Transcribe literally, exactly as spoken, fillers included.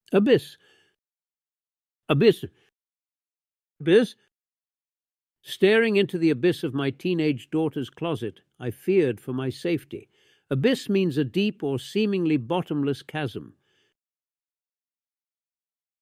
Abyss. Abyss. Abyss. Staring into the abyss of my teenage daughter's closet, I feared for my safety. Abyss means a deep or seemingly bottomless chasm.